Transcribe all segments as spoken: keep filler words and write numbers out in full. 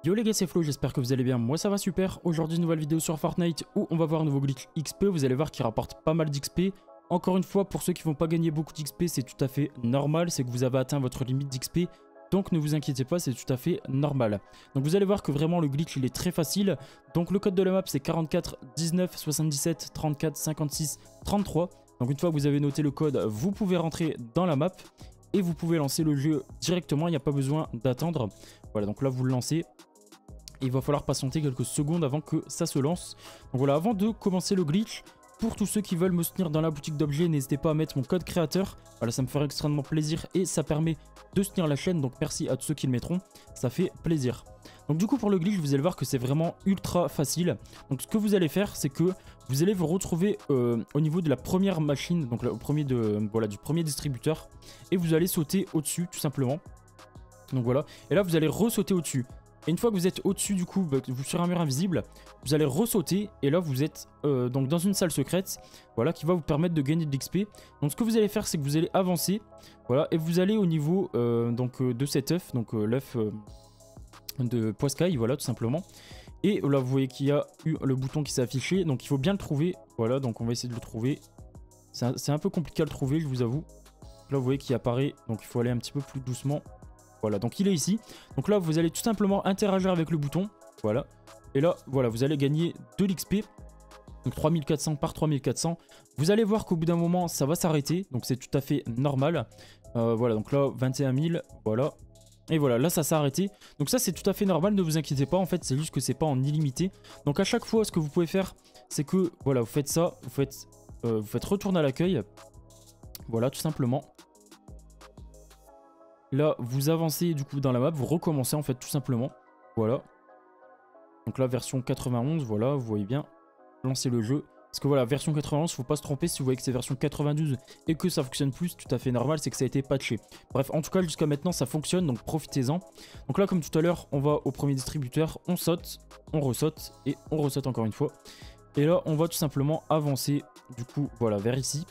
Yo les gars, c'est Flo, j'espère que vous allez bien, moi ça va super. Aujourd'hui nouvelle vidéo sur Fortnite où on va voir un nouveau glitch X P, vous allez voir qu'il rapporte pas mal d'X P. Encore une fois, pour ceux qui vont pas gagner beaucoup d'X P, c'est tout à fait normal, c'est que vous avez atteint votre limite d'X P. Donc ne vous inquiétez pas, c'est tout à fait normal. Donc vous allez voir que vraiment le glitch il est très facile. Donc le code de la map c'est quarante-quatre dix-neuf soixante-dix-sept trente-quatre cinquante-six trente-trois. Donc une fois que vous avez noté le code, vous pouvez rentrer dans la map et vous pouvez lancer le jeu directement, il n'y a pas besoin d'attendre. Voilà, donc là vous le lancez. Il va falloir patienter quelques secondes avant que ça se lance. Donc voilà, avant de commencer le glitch, pour tous ceux qui veulent me soutenir dans la boutique d'objets, n'hésitez pas à mettre mon code créateur. Voilà, ça me ferait extrêmement plaisir et ça permet de soutenir la chaîne. Donc merci à tous ceux qui le mettront, ça fait plaisir. Donc du coup pour le glitch, vous allez voir que c'est vraiment ultra facile. Donc ce que vous allez faire, c'est que vous allez vous retrouver euh, au niveau de la première machine, donc là, au premier de, voilà, du premier distributeur. Et vous allez sauter au-dessus tout simplement. Donc voilà, et là vous allez ressauter au-dessus. Et une fois que vous êtes au-dessus du coup, vous sur un mur invisible, vous allez ressauter et là vous êtes euh, donc dans une salle secrète, voilà, qui va vous permettre de gagner de l'X P. Donc ce que vous allez faire, c'est que vous allez avancer, voilà, et vous allez au niveau euh, donc euh, de cet œuf, donc euh, l'œuf euh, de Poiscaille, voilà, tout simplement. Et là vous voyez qu'il y a eu le bouton qui s'est affiché, donc il faut bien le trouver, voilà, donc on va essayer de le trouver. C'est un, un peu compliqué à le trouver, je vous avoue. Là vous voyez qu'il apparaît, donc il faut aller un petit peu plus doucement. Voilà, donc il est ici. Donc là, vous allez tout simplement interagir avec le bouton. Voilà. Et là, voilà, vous allez gagner de l'X P. Donc trois mille quatre cents par trois mille quatre cents. Vous allez voir qu'au bout d'un moment, ça va s'arrêter. Donc c'est tout à fait normal. Euh, voilà, donc là, vingt et un mille. Voilà. Et voilà, là, ça s'est arrêté. Donc ça, c'est tout à fait normal. Ne vous inquiétez pas. En fait, c'est juste que c'est pas en illimité. Donc à chaque fois, ce que vous pouvez faire, c'est que, voilà, vous faites ça. Vous faites, euh, vous faites retourner à l'accueil. Voilà, tout simplement. Là, vous avancez du coup dans la map, vous recommencez en fait tout simplement. Voilà. Donc là, version quatre-vingt-onze, voilà, vous voyez bien. Lancez le jeu. Parce que voilà, version quatre-vingt-onze, faut pas se tromper. Si vous voyez que c'est version quatre-vingt-douze et que ça fonctionne plus, tout à fait normal, c'est que ça a été patché. Bref, en tout cas, jusqu'à maintenant, ça fonctionne, donc profitez-en. Donc là, comme tout à l'heure, on va au premier distributeur, on saute, on ressaute et on ressaute encore une fois. Et là, on va tout simplement avancer, du coup, voilà, vers ici.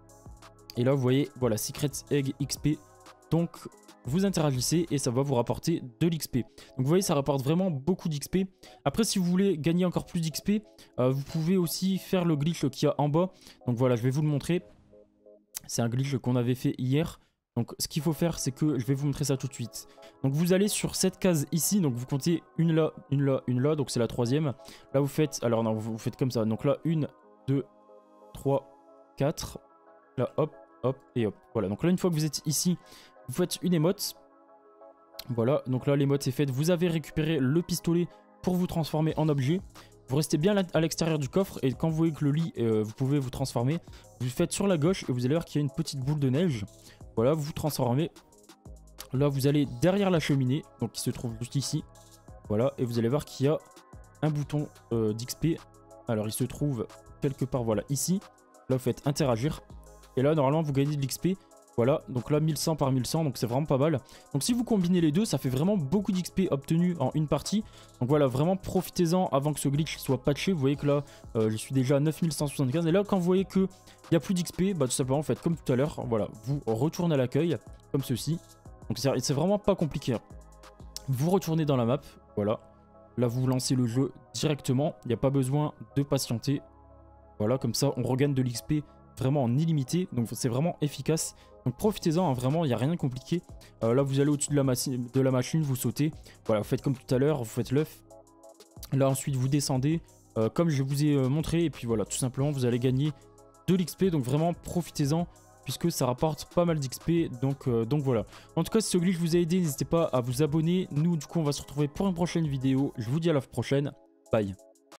Et là, vous voyez, voilà, Secret Egg X P. Donc, vous interagissez et ça va vous rapporter de l'X P. Donc vous voyez, ça rapporte vraiment beaucoup d'X P. Après, si vous voulez gagner encore plus d'X P, euh, vous pouvez aussi faire le glitch qu'il y a en bas. Donc voilà, je vais vous le montrer. C'est un glitch qu'on avait fait hier. Donc ce qu'il faut faire, c'est que je vais vous montrer ça tout de suite. Donc vous allez sur cette case ici, donc vous comptez une là, une là, une là, donc c'est la troisième. Là vous faites, alors non, vous faites comme ça. Donc là, une, deux, trois, quatre. Là, hop, hop et hop. Voilà, donc là, une fois que vous êtes ici, vous faites une émote. Voilà, donc là l'émote est faite. Vous avez récupéré le pistolet pour vous transformer en objet. Vous restez bien à l'extérieur du coffre et quand vous voyez que le lit, euh, vous pouvez vous transformer. Vous faites sur la gauche et vous allez voir qu'il y a une petite boule de neige. Voilà, vous vous transformez. Là vous allez derrière la cheminée, donc qui se trouve juste ici. Voilà, et vous allez voir qu'il y a un bouton euh, d'X P. Alors il se trouve quelque part, voilà, ici. Là vous faites interagir. Et là normalement vous gagnez de l'X P. Voilà, donc là mille cent par mille cent, donc c'est vraiment pas mal. Donc si vous combinez les deux, ça fait vraiment beaucoup d'X P obtenu en une partie. Donc voilà, vraiment profitez-en avant que ce glitch soit patché. Vous voyez que là, euh, je suis déjà à neuf mille cent soixante-quinze. Et là, quand vous voyez qu'il n'y a plus d'X P, bah tout simplement, faites comme tout à l'heure. Voilà, vous retournez à l'accueil, comme ceci. Donc c'est vraiment pas compliqué. Vous retournez dans la map, voilà. Là, vous lancez le jeu directement. Il n'y a pas besoin de patienter. Voilà, comme ça, on regagne de l'X P vraiment en illimité, donc c'est vraiment efficace. Donc profitez-en, hein, vraiment, il n'y a rien de compliqué. Euh, là, vous allez au-dessus de, de la machine, vous sautez. Voilà, vous faites comme tout à l'heure, vous faites l'œuf. Là, ensuite, vous descendez, euh, comme je vous ai euh, montré. Et puis voilà, tout simplement, vous allez gagner de l'X P. Donc vraiment, profitez-en, puisque ça rapporte pas mal d'X P. Donc, euh, donc voilà. En tout cas, si ce glitch vous a aidé, n'hésitez pas à vous abonner. Nous, du coup, on va se retrouver pour une prochaine vidéo. Je vous dis à la prochaine. Bye.